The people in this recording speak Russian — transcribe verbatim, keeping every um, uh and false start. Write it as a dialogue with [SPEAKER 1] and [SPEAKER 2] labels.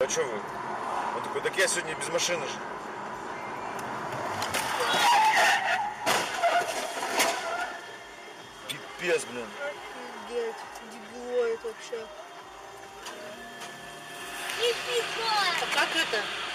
[SPEAKER 1] А что вы? Он такой, так я сегодня без машины же. Пипец, блин.
[SPEAKER 2] Офигеть, дебилоид вообще.
[SPEAKER 3] А как это?